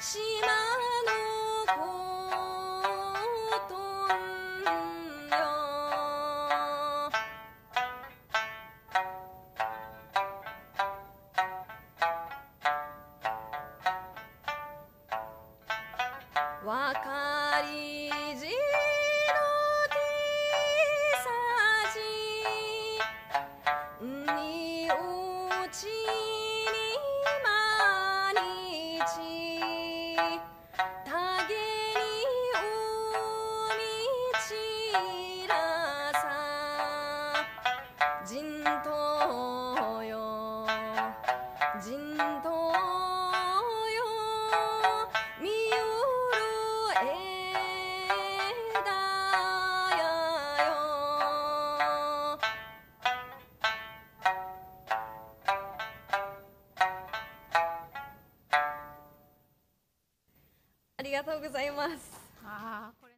島のことんよ。わかりじの手さじにうちに毎日たげに海ちらさ人頭よ人頭よ見ゆる枝やよ。ありがとうございます。 ああ、これ